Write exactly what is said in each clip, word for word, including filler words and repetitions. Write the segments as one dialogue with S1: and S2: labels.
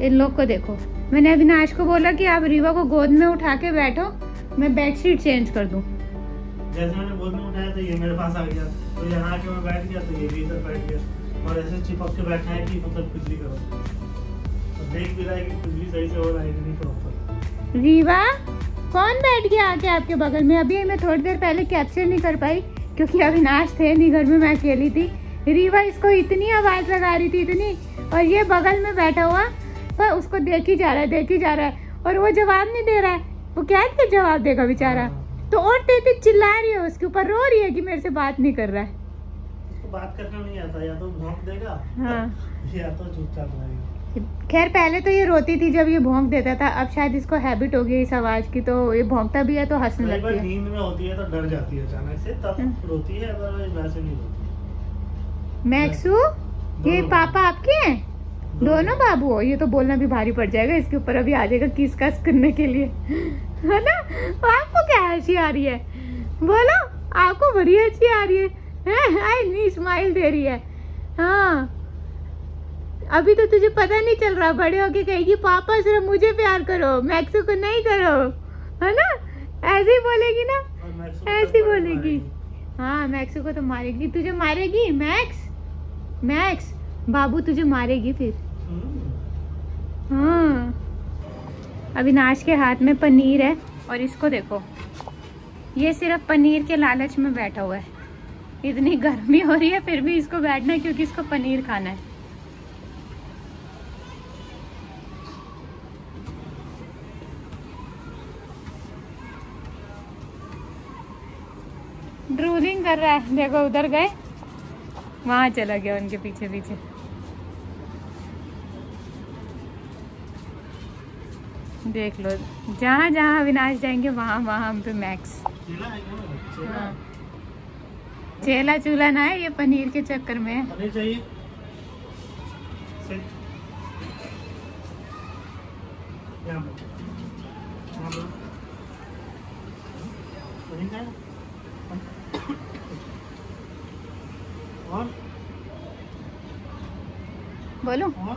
S1: इन लोग को देखो, मैंने अविनाश को बोला कि आप रीवा को गोद में उठा के बैठो, मैं बेडशीट चेंज कर दूं।
S2: जैसे मैंने गोद में उठाया तो ये मेरे पास आ गया, तो यहाँ आके मैं बैठ गया तो ये भी इधर बैठ गया और ऐसे चिपक के बैठा है कि मतलब कुछ भी करो तो देख भी रहा है कि कुछ भी सही से हो रहा है कि नहीं प्रॉपर।
S1: रीवा कौन बैठ गया आके आपके बगल में? अभी मैं थोड़ी देर पहले कैप्चर नहीं कर पाई क्योंकि अविनाश थे नहीं घर में, मैं अकेली थी। रीवा इसको इतनी आवाज लगा रही थी, इतनी, और ये बगल में बैठा हुआ पर उसको देख ही जा रहा है, देख ही जा रहा है और वो जवाब नहीं दे रहा है। वो क्या है जवाब देगा बेचारा, तो और तेज चिल्ला रही है उसके ऊपर, रो रही है कि मेरे से बात नहीं कर रहा है।
S2: उसको बात करना नहीं आता, या तो भौंक देगा
S1: हाँ
S2: या तो चुपचाप रहेगा।
S1: खैर पहले तो ये रोती थी जब ये भौंक देता था, अब शायद इसको हैबिट हो गई इस आवाज की, तो ये भौंकता भी है तो हंसने लगती है।
S2: नींद में होती है तो डर जाती है अचानक से, तब रोती है, अदरवाइज वैसे नहीं रोती।
S1: मैक्सू, ये पापा आपके हैं? दोनों बाबू हो? ये तो बोलना भी भारी पड़ जाएगा इसके ऊपर, अभी आ जाएगा किस कस करने के लिए, है ना? आपको क्या हंसी आ रही है? बोलो, आपको बड़ी हंसी आ रही है, है? नहीं स्माइल दे रही है। हाँ अभी तो तुझे पता नहीं चल रहा, बड़े होके कहेगी पापा सिर्फ मुझे प्यार करो, मैक्सू को नहीं करो, है ना? ऐसे ही बोलेगी ना, ऐसे ही बोलेगी। हाँ मैक्सू को तो मारेगी, तुझे मारेगी मैक्स, मैक्स बाबू तुझे मारेगी फिर। हाँ अविनाश के हाथ में पनीर है और इसको देखो, ये सिर्फ पनीर के लालच में बैठा हुआ है। इतनी गर्मी हो रही है फिर भी इसको बैठना है क्योंकि इसको पनीर खाना है। ड्रूलिंग कर रहा है, देखो उधर गए, वहां चला गया उनके पीछे पीछे। देख लो, जहाँ जहाँ अविनाश जाएंगे वहाँ वहाँ हम पे मैक्स। हाँ। चेला चूल्हा ना है, ये पनीर के चक्कर में है।
S2: पनीर चाहिए? और
S1: बोलो
S2: और?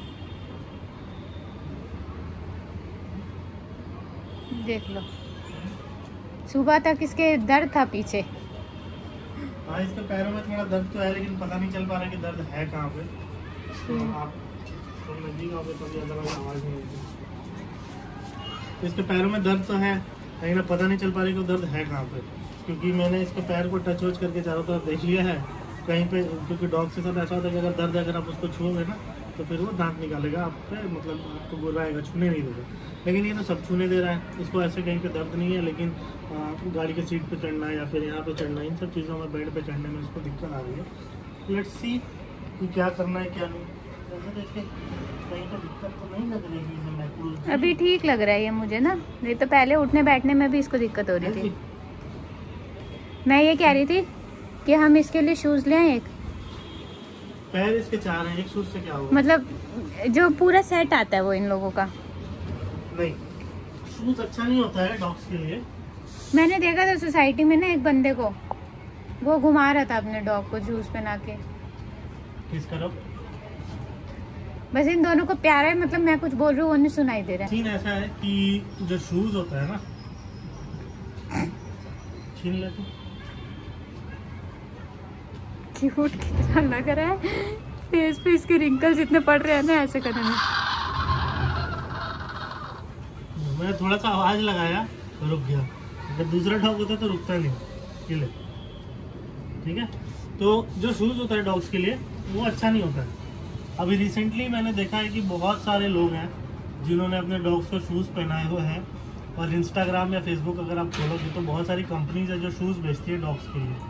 S1: देख लो, सुबह तक इसके दर्द था पीछे।
S2: हाँ इसके पैरों में थोड़ा दर्द तो है लेकिन पता नहीं चल पा रहा कि दर्द है कहाँ पे। तो आप तो नजदीक आओगे तो भी अदरवाइज आवाज नहीं होगी। तो इसके पैरों में दर्द तो है लेकिन पता नहीं चल पा रहा कि दर्द है कहाँ पे, क्योंकि मैंने इसके पैर को टच वच करके चारों तरफ देख लिया है कहीं पे, क्योंकि डॉग के साथ ऐसा होता है कि अगर दर्द है, अगर आप उसको छूओगे ना तो फिर वो दांत निकालेगा आप पे, मतलब आपको बुलाएगा, छूने नहीं देगा। लेकिन ये तो सब छूने दे रहा है, इसको ऐसे कहीं पे दर्द नहीं है, लेकिन आ, गाड़ी के सीट पे चढ़ना या फिर यहाँ पे चढ़ना, इन सब चीज़ों में, बेड पे चढ़ने में इसको दिक्कत आ रही है। लेट्स सी कि क्या करना है क्या नहीं। वैसे देखिए कहीं पे दिक्कत तो नहीं लग रही है,
S1: अभी ठीक लग रहा है ये मुझे ना, नहीं तो पहले उठने बैठने में भी इसको दिक्कत हो रही थी। मैं ये कह रही थी कि हम इसके लिए शूज ले आए। एक
S2: पैर इसके चार हैं, एक शूज से क्या होगा?
S1: मतलब जो पूरा सेट आता है वो इन लोगों का
S2: नहीं, शूज अच्छा नहीं होता है डॉग्स के लिए।
S1: मैंने देखा था सोसाइटी में ना एक बंदे को, वो घुमा रहा था अपने डॉग को शूज पहना के।
S2: किस करो?
S1: बस इन दोनों को प्यार है, मतलब मैं कुछ बोल रही हूँ वो नहीं सुनाई दे रहा है।
S2: सीन ऐसा है कि जो शूज होता है ना, छीन लेते
S1: क्यूट कितना लग रहा है, फेस पे इसके रिंकल्स इतने पड़ रहे हैं ना ऐसे करने में।
S2: मैं थोड़ा सा आवाज लगाया तो रुक गया, अगर दूसरा डॉग होता तो रुकता नहीं। ये ले, ठीक है। तो जो शूज होता है डॉग्स के लिए वो अच्छा नहीं होता है। अभी रिसेंटली मैंने देखा है कि बहुत सारे लोग हैं जिन्होंने अपने डॉग्स को शूज़ पहनाए हुए हैं, और इंस्टाग्राम या फेसबुक अगर आप खोलोगे तो बहुत सारी कंपनीज है जो शूज़ बेचती है डॉग्स के लिए।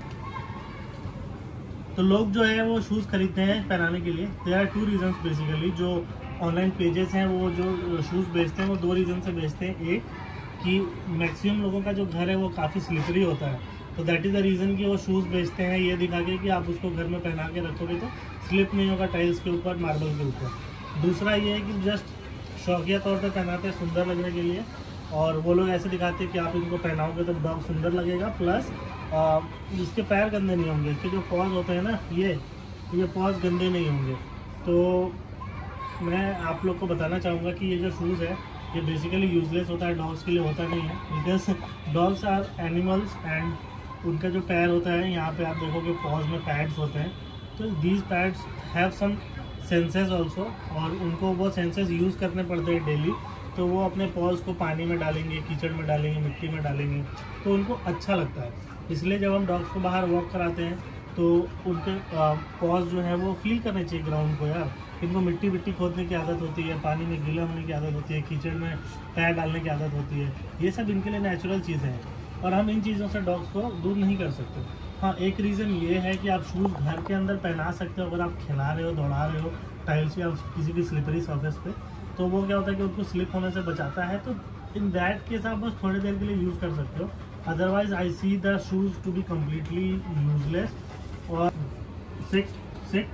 S2: तो लोग जो है वो शूज़ खरीदते हैं पहनाने के लिए। There are two reasons basically. जो ऑनलाइन पेजेस हैं वो जो शूज़ बेचते हैं वो दो रीज़न से बेचते हैं। एक कि मैक्सिमम लोगों का जो घर है वो काफ़ी स्लिपरी होता है, तो दैट इज़ द रीज़न कि वो शूज़ बेचते हैं ये दिखा के कि आप उसको घर में पहना के रखोगे तो स्लिप नहीं होगा टाइल्स के ऊपर, मार्बल के ऊपर। दूसरा ये है कि जस्ट शौकिया तौर पर पहनाते हैं सुंदर लगने के लिए, और वो लोग ऐसे दिखाते हैं कि आप इनको पहनाओगे तो डॉग सुंदर लगेगा, प्लस इसके पैर गंदे नहीं होंगे। इसके जो पॉज होते हैं ना, ये ये पॉज गंदे नहीं होंगे। तो मैं आप लोग को बताना चाहूँगा कि ये जो शूज़ है ये बेसिकली यूजलेस होता है, डॉग्स के लिए होता नहीं है, because dogs are animals and उनका जो पैर होता है यहाँ पे आप देखोगे पॉज में पैड्स होते हैं, तो these pads have some senses also, और उनको वो सेंसेस यूज़ करने पड़ते हैं डेली। तो वो अपने पॉज को पानी में डालेंगे, कीचड़ में डालेंगे, मिट्टी में डालेंगे, तो उनको अच्छा लगता है। इसलिए जब हम डॉग्स को बाहर वॉक कराते हैं तो उनके पॉज जो है वो फील करने चाहिए ग्राउंड को। यार इनको मिट्टी मिट्टी खोदने की आदत होती है, पानी में गीला होने की आदत होती है, कीचड़ में पैर डालने की आदत होती है, ये सब इनके लिए नेचुरल चीज़ें हैं और हम इन चीज़ों से डॉग्स को दूर नहीं कर सकते। हाँ, एक रीज़न ये है कि आप शूज़ घर के अंदर पहना सकते हो अगर आप खिला रहे हो, दौड़ा रहे हो टाइल्स या किसी भी स्लिपरी सर्फेस पे, तो वो क्या होता है कि उनको स्लिप होने से बचाता है। तो इन दैट केस आप बस थोड़ी देर के लिए यूज़ कर सकते हो, otherwise I see the shoes to be completely useless. और सिट सिट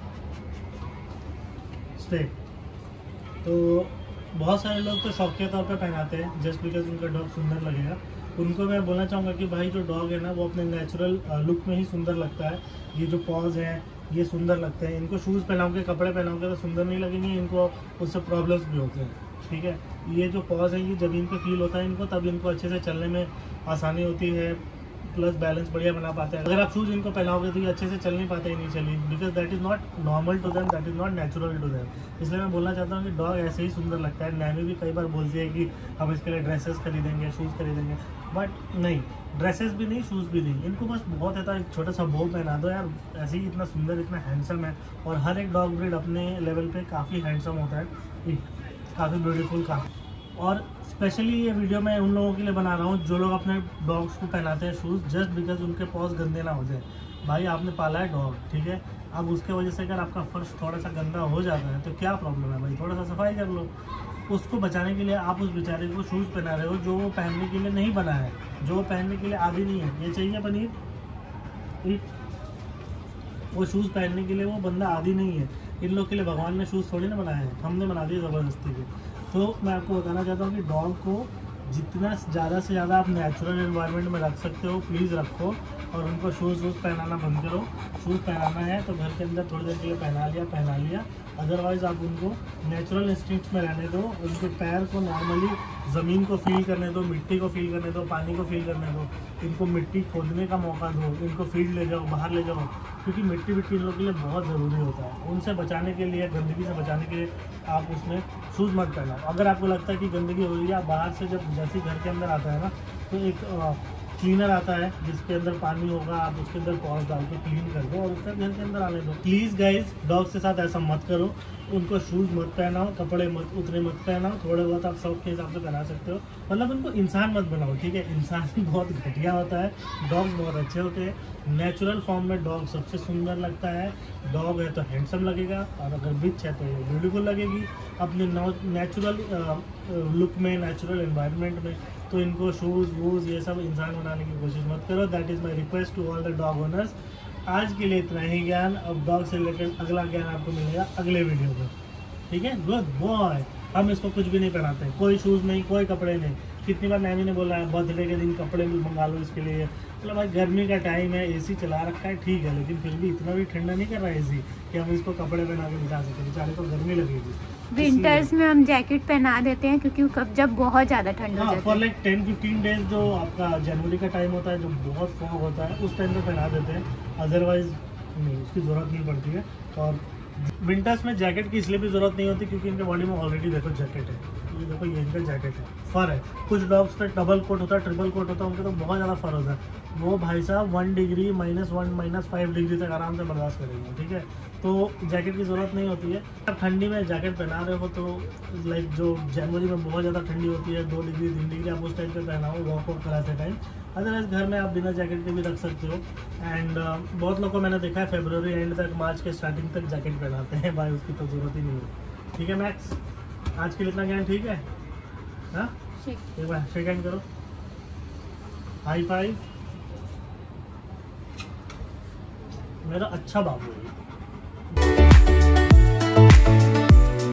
S2: स्टे, तो बहुत सारे लोग तो शौकिया तौर पे पहनाते हैं जस्ट बिकॉज उनका डॉग सुंदर लगेगा। उनको मैं बोलना चाहूँगा कि भाई जो डॉग है ना वो अपने नेचुरल लुक में ही सुंदर लगता है। ये जो पॉज हैं ये सुंदर लगते हैं, इनको शूज़ पहनाओगे, कपड़े पहनाओगे तो सुंदर नहीं लगेंगे, इनको उससे प्रॉब्लम्स भी होते हैं। ठीक है, ये जो पॉज है ये ज़मीन पे फील होता है इनको, तब इनको अच्छे से चलने में आसानी होती है, प्लस बैलेंस बढ़िया बना पाते हैं। अगर आप शूज़ इनको पहनाओगे तो ये अच्छे से चल नहीं पाते initially, because that is not normal to them, that is not natural to them. इसलिए मैं बोलना चाहता हूँ कि डॉग ऐसे ही सुंदर लगता है। नैमी भी कई बार बोलती है कि हम इसके लिए ड्रेसेस खरीदेंगे, शूज़ खरीदेंगे, बट नहीं, ड्रेसेस भी नहीं, शूज़ भी नहीं, इनको बस बहुत है एक छोटा सा बो पहना दो यार, ऐसे ही इतना सुंदर, इतना हैंडसम है। और हर एक डॉग ब्रीड अपने लेवल पे काफ़ी हैंडसम होता है, काफ़ी ब्यूटीफुल काफ़ी। और स्पेशली ये वीडियो मैं उन लोगों के लिए बना रहा हूँ जो लोग अपने डॉग्स को पहनाते हैं शूज़ जस्ट बिकॉज उनके पॉज गंदे ना हो जाए। भाई आपने पाला है डॉग, ठीक है, अब उसके वजह से अगर आपका फर्श थोड़ा सा गंदा हो जाता है तो क्या प्रॉब्लम है भाई, थोड़ा सा सफाई कर लो। उसको बचाने के लिए आप उस बेचारे को शूज़ पहना रहे हो जो वो पहनने के लिए नहीं बना है, जो वो पहनने के लिए आदी नहीं है। ये चाहिए पनीर, वो शूज़ पहनने के लिए वो बंदा आदी नहीं है। इन लोग के लिए भगवान ने शूज़ थोड़ी ना बनाए हैं, हमने बना दिए ज़बरदस्ती के। तो मैं आपको बताना चाहता हूँ कि डॉग को जितना ज़्यादा से ज़्यादा आप नेचुरल एनवायरनमेंट में रख सकते हो प्लीज़ रखो, और उनको शूज़ वूज़ पहनाना बंद करो। शूज़ पहनाना है तो घर के अंदर थोड़ी देर के लिए पहना लिया पहना लिया अदरवाइज़ आप उनको नेचुरल इंस्टिंक्ट्स में रहने दो। उनके पैर को नॉर्मली ज़मीन को फील करने दो, मिट्टी को फील करने दो, पानी को फील करने दो, इनको मिट्टी खोदने का मौका दो, इनको फील्ड ले जाओ, बाहर ले जाओ, क्योंकि मिट्टी मिट्टी इन लोगों के लिए बहुत ज़रूरी होता है। उनसे बचाने के लिए, गंदगी से बचाने के लिए आप उसमें शूज़ मत पहनाओ। अगर आपको लगता है कि गंदगी हो रही है, आप बाहर से जब जैसे घर के अंदर आता है ना तो एक क्लीनर आता है जिसके अंदर पानी होगा, आप उसके अंदर पॉज डाल के क्लीन कर दो और उसका घर के अंदर आने दो। प्लीज़ गाइज डॉग्स के साथ ऐसा मत करो, उनको शूज़ मत पहनाओ, कपड़े मत उतने मत पहनाओ, थोड़े बहुत आप शौक के हिसाब से पहना सकते हो, मतलब उनको इंसान मत बनाओ। ठीक है, इंसान बहुत घटिया होता है, डॉग्स बहुत अच्छे होते हैं। नेचुरल फॉर्म में डॉग सबसे सुंदर लगता है। डॉग है तो हैंडसम लगेगा और अगर बिच है तो ब्यूटीफुल लगेगी अपने नेचुरल लुक में, नेचुरल एनवायरनमेंट में। तो इनको शूज़ वूज़ ये सब इंसान बनाने की कोशिश मत करो। That is my request to all the dog owners. आज के लिए इतना ही ज्ञान, अब डॉग से रिलेटेड अगला ज्ञान आपको मिलेगा अगले वीडियो में। ठीक है, गुड बॉय। हम इसको कुछ भी नहीं पहनाते, कोई शूज़ नहीं, कोई कपड़े नहीं। कितनी बार नैमी ने बोला है बर्थडे के दिन कपड़े मंगा लो इसके लिए, मतलब भाई गर्मी का टाइम है, एसी चला रखा है ठीक है, लेकिन फिर भी इतना भी ठंडा नहीं कर रहा है एसी कि हम इसको कपड़े पहना के बिठा सकें, बेचारे को गर्मी लगेगी।
S1: विंटर्स में हम जैकेट पहना देते हैं क्योंकि कब जब बहुत ज़्यादा ठंड हो जाती है,
S2: for like ten fifteen days जो आपका जनवरी का टाइम होता है, जो बहुत फॉग होता है, उस टाइम पे पहना देते हैं, अदरवाइज नहीं, उसकी ज़रूरत नहीं पड़ती है। और विंटर्स में जैकेट की इसलिए भी ज़रूरत नहीं होती क्योंकि इनके बॉडी में ऑलरेडी देखो जैकेट है, ये देखो ये इनका जैकेट है, फर है। कुछ डॉग्स पे डबल कोट होता है, ट्रिपल कोट होता है, उनके तो बहुत ज़्यादा फर होता है, वो भाई साहब one degree minus one minus five degree तक आराम से बर्दाश्त करेंगे। ठीक है, तो जैकेट की ज़रूरत नहीं होती है। आप ठंडी में जैकेट पहना रहे हो तो लाइक जो जनवरी में बहुत ज़्यादा ठंडी होती है, दो डिग्री तीन डिग्री, आप उस टाइम पे पहनाओ वॉक वॉक कराते टाइम। अदरवाइज घर में आप बिना जैकेट के भी रख सकते हो। एंड uh, बहुत लोगों को मैंने देखा है फरवरी एंड तक, मार्च के स्टार्टिंग तक जैकेट पहनाते हैं, भाई उसकी तो ज़रूरत ही नहीं है। ठीक है मैक्स, आज के लिए इतना ज्ञान ठीक है। हाँ, एक बार शेक हैंड करो, हाई फाइव, मेरा अच्छा बाबू है।